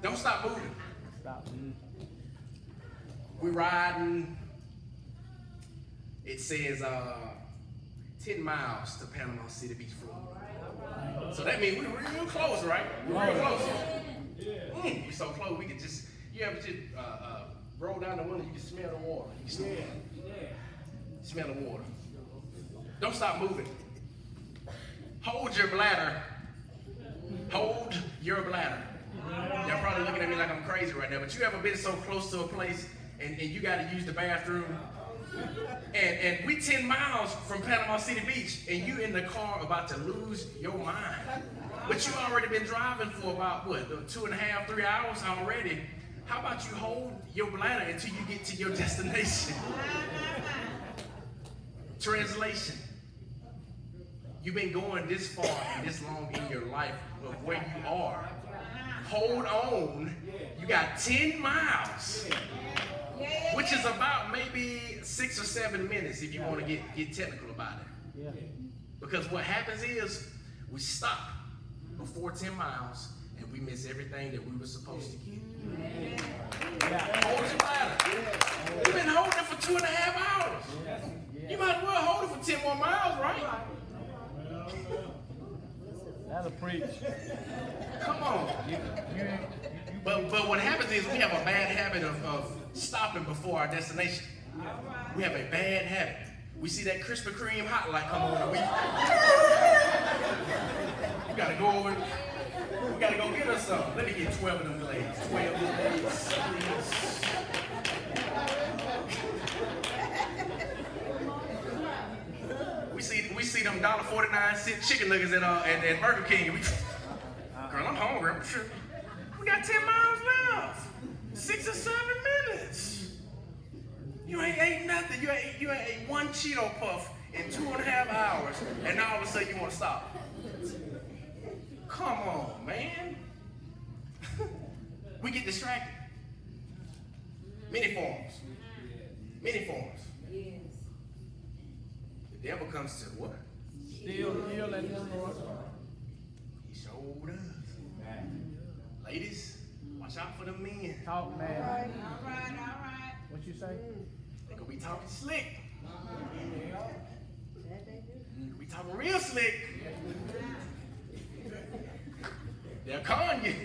Don't stop moving. Stop. We're riding. It says 10 miles to Panama City Beach, Florida. So that means we're real close, right? We're real close. We're so close, we could just, you ever just roll down the window, you can smell the water. You can smell the water. Don't stop moving. Hold your bladder. Hold your bladder. Y'all probably looking at me like I'm crazy right now, but you ever been so close to a place and you got to use the bathroom? And we 10 miles from Panama City Beach, and you in the car about to lose your mind. But you already been driving for about, what, 2.5, 3 hours already. How about you hold your bladder until you get to your destination? Translation. You've been going this far and this long in your life of where you are. Hold on. You got 10 miles, which is about maybe 6 or 7 minutes if you want to get technical about it. Yeah. Because what happens is we stop before 10 miles and we miss everything that we were supposed to get. Hold your bladder. You've been holding it for 2.5 hours. You might as well hold it for 10 more miles, right? That'll preach. Come on. But what happens is we have a bad habit of stopping before our destination. We have a bad habit. We see that Krispy Kreme hot light come on, and we gotta go over. We gotta go get us some. Let me get 12 of them glazed. 12 of them glazed, please. We see them $1.49 chicken nuggets at Burger King. Girl, I'm hungry. We got 10 miles left. 6 or 7 minutes. You ain't ate nothing. You ain't ate one Cheeto Puff in 2.5 hours, and now all of a sudden you want to stop. Come on, man. We get distracted. Many forms. Many forms. The devil comes to what? Steal, kill, and destroy. He showed us. Ladies, watch out for the men. Talk, man. All right. What you say? They gonna be talking slick. We talking real slick. They'll con you.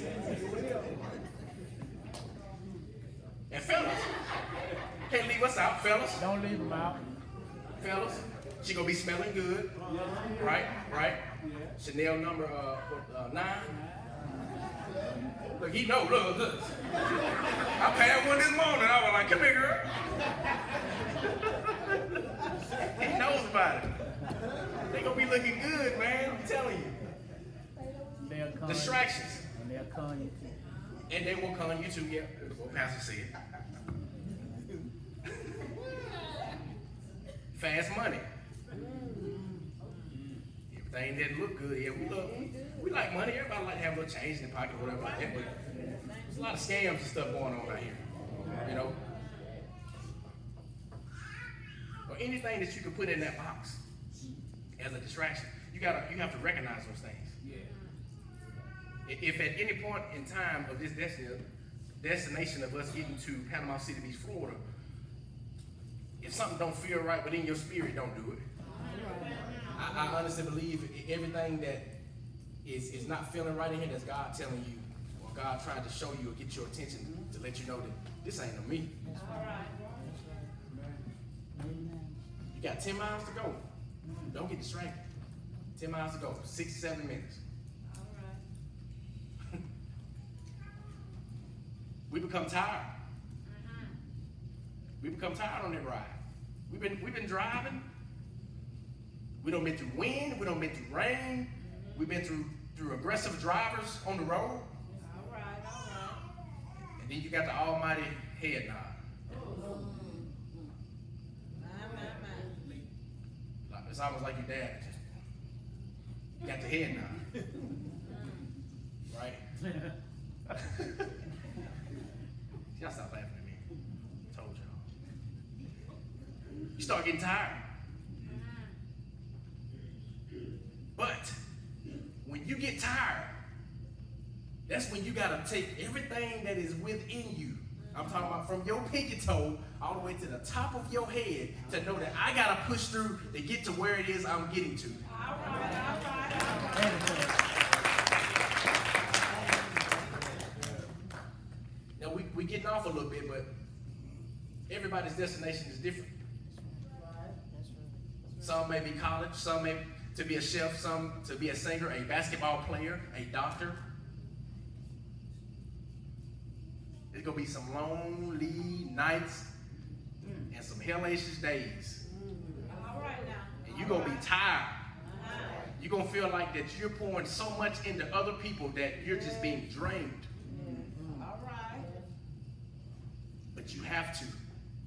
And fellas, can't leave us out, fellas. Don't leave them out. Fellas, she gonna be smelling good, right? Chanel number 9. Look, he know. Look. I passed one this morning. I was like, come here, girl. He knows about it. They gonna be looking good, man. I'm telling you. They'll con Distractions. you. And they'll con you too. And they will con you too, yeah. What Pastor said. Fast money. Everything that look good, yeah, we like money. Everybody like to have a little change in their pocket, whatever like that. But there's a lot of scams and stuff going on out here, you know. Or anything that you can put in that box as a distraction. You have to recognize those things. If at any point in time of this destination of us getting to Panama City Beach, Florida, if something don't feel right within your spirit, don't do it. I honestly believe everything that is not feeling right in here, that's God telling you, or God trying to show you or get your attention to let you know that this ain't of me. You got 10 miles to go. Don't get distracted. 10 miles to go, 6 to 7 minutes. We become tired. We become tired on that ride. We've been driving. We done been through wind. We done been through rain. We've been through aggressive drivers on the road. All right. And then you got the almighty head nod. It's almost like your dad. You got the head nod. Right? Y'all stop laughing at me. I told y'all. You start getting tired. But when you get tired, That's when you gotta take everything that is within you. I'm talking about from your pinky toe all the way to the top of your head to know that I gotta push through to get to where it is I'm getting to. All right. Now we getting off a little bit, but everybody's destination is different. Some may be college, some may to be a chef, some to be a singer, a basketball player, a doctor. There's gonna be some lonely nights and some hellacious days. All right now. And you're gonna be tired. You're gonna feel like that you're pouring so much into other people that you're just being drained. All right. But you have to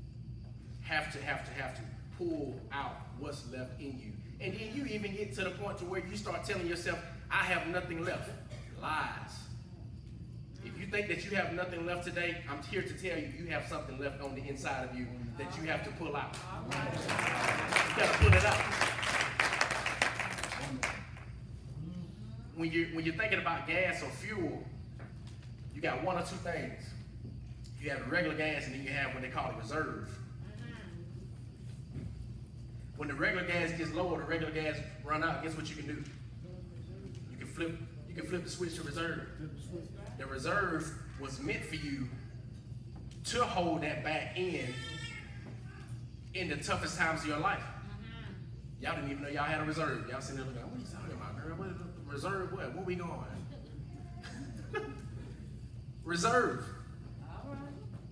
pull out what's left in you. And then you even get to the point to where you start telling yourself, I have nothing left. Lies. If you think that you have nothing left today, I'm here to tell you, you have something left on the inside of you that you have to pull out. You gotta pull it out. When you're thinking about gas or fuel, you got one or two things. You have regular gas and then you have what they call a reserve. When the regular gas gets low or the regular gas run out, guess what you can do? You can flip the switch to reserve. The reserve was meant for you to hold that back in the toughest times of your life. Y'all didn't even know y'all had a reserve. Y'all sitting there looking, what are you talking about, girl? What is the reserve? What? Where we going? Reserve. All right.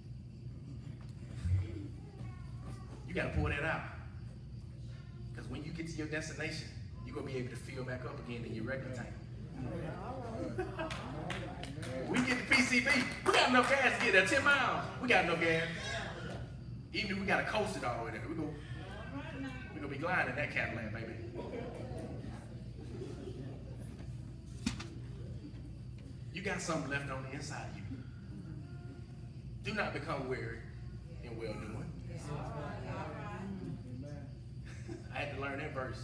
You got to pull that out. Because when you get to your destination, you're going to be able to fill back up again in your regular tank. We get to PCB. We got enough gas to get there 10 miles. We got enough gas. Even if we got to coast it all the way there. We're going to be gliding in that Cadillac, baby. You got something left on the inside of you. Do not become weary in well-doing. I had to learn that verse.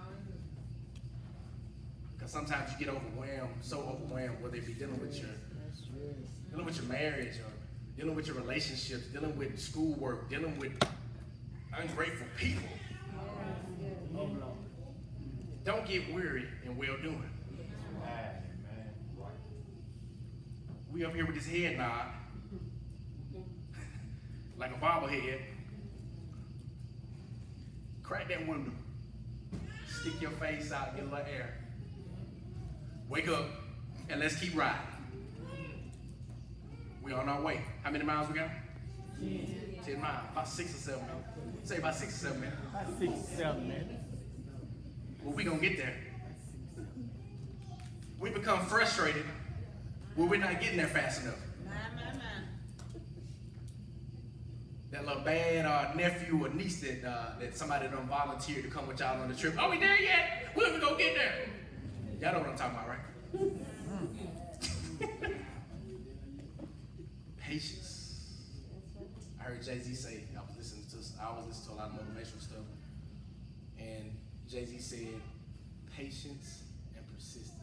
Because sometimes you get overwhelmed, so overwhelmed, whether it be dealing with your marriage or dealing with your relationships, dealing with schoolwork, dealing with ungrateful people. Don't get weary in well-doing. We up here with this head nod, like a bobblehead. Crack that window. Stick your face out, get a little air. Wake up, and let's keep riding. We on our way. How many miles we got? 10 miles. About 6 or 7 minutes. Say about 6 or 7 minutes. About 6 or 7 minutes. Well, we gonna get there. We become frustrated when we're not getting there fast enough. That little bad nephew or niece that somebody done volunteered to come with y'all on the trip. Are we there yet? When we gonna get there? Y'all know what I'm talking about, right? Patience. I heard Jay-Z say, I was listening to a lot of motivational stuff, and Jay-Z said, patience and persistence.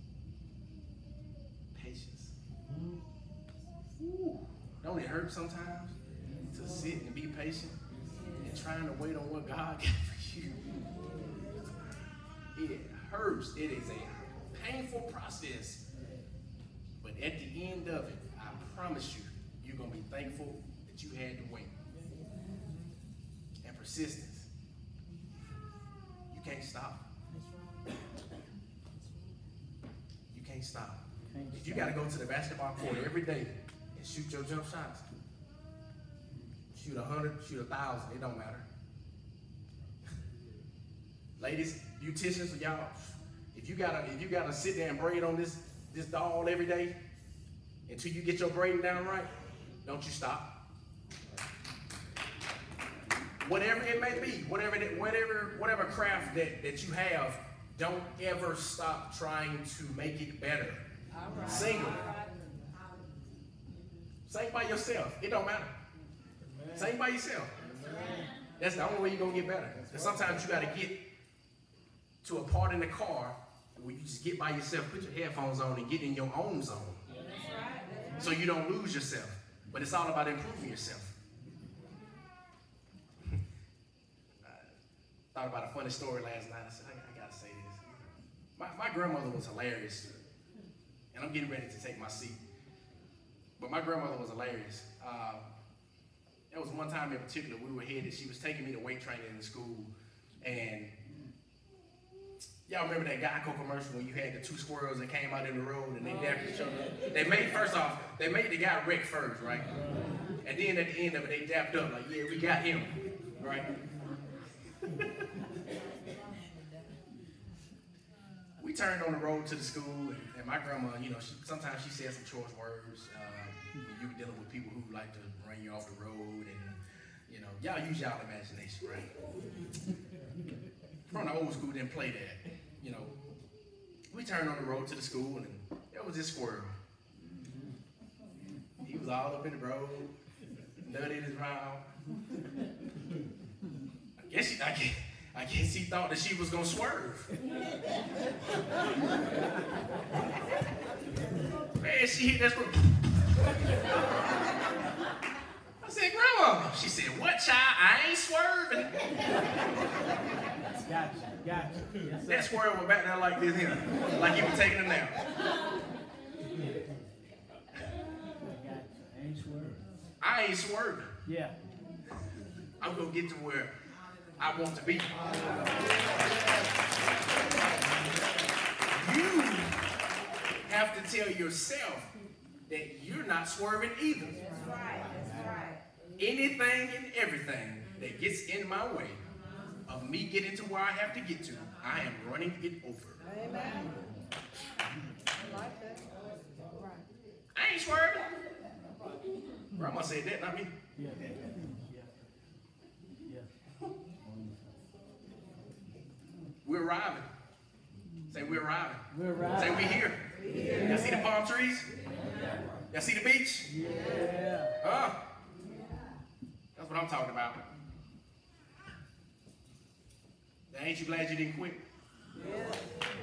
Patience. Ooh. Don't it hurt sometimes to sit and be patient and trying to wait on what God got for you? It hurts. It is a painful process. But at the end of it, I promise you, you're going to be thankful that you had to wait. And persistence. You can't stop. You can't stop. If you got to go to the basketball court every day and shoot your jump shots, shoot 100, shoot 1,000, it don't matter. Ladies, beauticians, y'all, if you gotta sit there and braid on this doll every day until you get your braiding down right, don't you stop. Whatever it may be, whatever craft that you have, don't ever stop trying to make it better. Right. Sing. Sing by yourself. It don't matter. Sing by yourself. That's the only way you're going to get better. Because sometimes you got to get to a part in the car where you just get by yourself, put your headphones on, and get in your own zone. so you don't lose yourself. But it's all about improving yourself. I thought about a funny story last night. I said, I gotta say this. My grandmother was hilarious. And I'm getting ready to take my seat. But my grandmother was hilarious. There was one time in particular we were headed. She was taking me to weight training in school. And y'all remember that Geico commercial when you had the two squirrels that came out in the road and they dapped each other? They made the guy wreck first, right? And then at the end of it, they dapped up like, yeah, we got him, right? We turned on the road to the school, and my grandma, you know, sometimes she said some choice words when you were dealing with people who like to run you off the road, and, you know, y'all use y'all imagination, right? From the old school, didn't play that. You know, we turned on the road to the school, and there was this squirrel. He was all up in the road, nutted in his mouth. I guess he thought that she was gonna swerve. Man, she hit that squirrel. I said, Grandma. She said, what, child? I ain't swerving. Gotcha. Yes, that squirrel was back there like this here, like he was taking a nap. I ain't swerving. Yeah. I'm gonna get to where I want to be. You have to tell yourself that you're not swerving either. That's right. That's right. Anything and everything that gets in my way of me getting to where I have to get to, I am running it over. Amen. I like that. Right. I ain't swerving. Grandma said that, not me. Yeah. We're arriving. Say we're arriving. We're arriving. Say we here. Y'all see the palm trees? Y'all see the beach? Yeah. That's what I'm talking about. Now, ain't you glad you didn't quit? Yeah.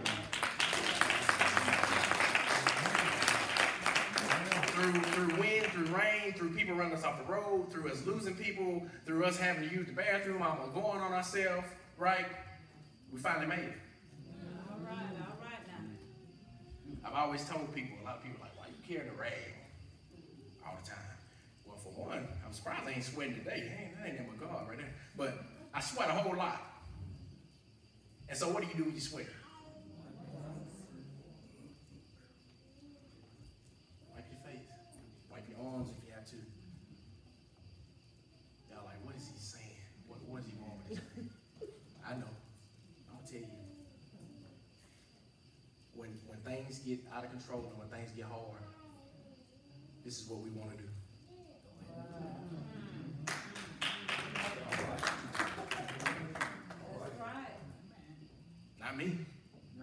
Through wind, through rain, through people running us off the road, through us losing people, through us having to use the bathroom, almost going on ourselves, right? We finally made it. All right now. I've always told people, a lot of people are like, why you carrying a rag all the time? Well, for one, I'm surprised I ain't sweating today. That ain't my God right there. But I sweat a whole lot. And so what do you do when you sweat? Wipe your face. Wipe your arms if you have to. Y'all like, what is he saying? What does he want me to say? I know. I'm going to tell you. When things get out of control and when things get hard, this is what we want to do. Not me. No.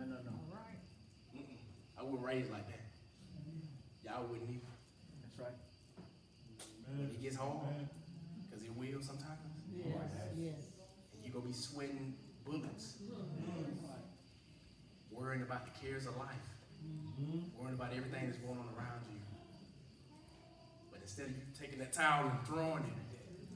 I wasn't raised like that. Y'all wouldn't either. That's right. It gets hard, because it will sometimes. Yes. And you're going to be sweating bullets. Worrying about the cares of life. Worrying about everything that's going on around you. But instead of you taking that towel and throwing it,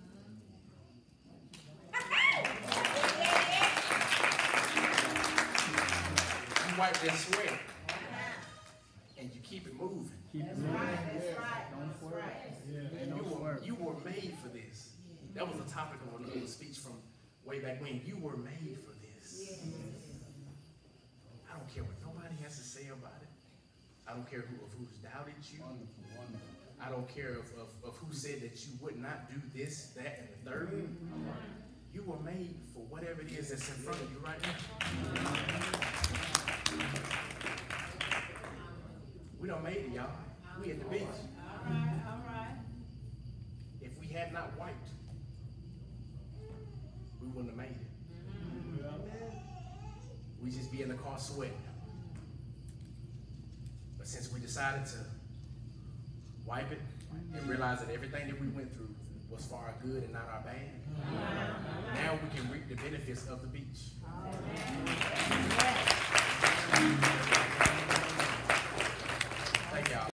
you wipe that sweat and you keep it moving. That's right. That's right. You were made for this. That was the topic of a little speech from way back when. You were made for this. I don't care what nobody has to say about it. I don't care who's doubted you. I don't care of who said that you would not do this, that, and the third. You were made for whatever it is that's in front of you right now. We done made it, y'all. We at the beach. All right. If we had not wiped, we wouldn't have made it. We'd just be in the car sweating. But since we decided to wipe it and realize that everything that we went through was for our good and not our bad, now we can reap the benefits of the beach.